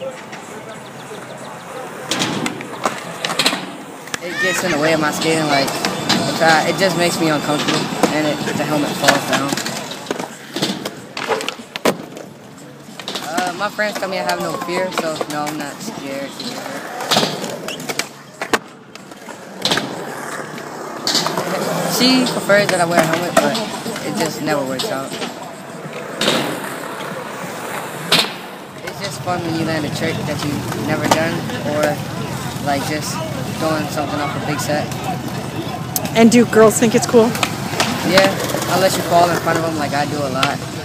It gets in the way of my skating, like, it just makes me uncomfortable, and the helmet falls down. My friends tell me I have no fear, so no, I'm not scared to get hurt. She prefers that I wear a helmet, but it just never works out. It's just fun when you land a trick that you've never done, or like just doing something off a big set. And do girls think it's cool? Yeah, unless you fall in front of them like I do a lot.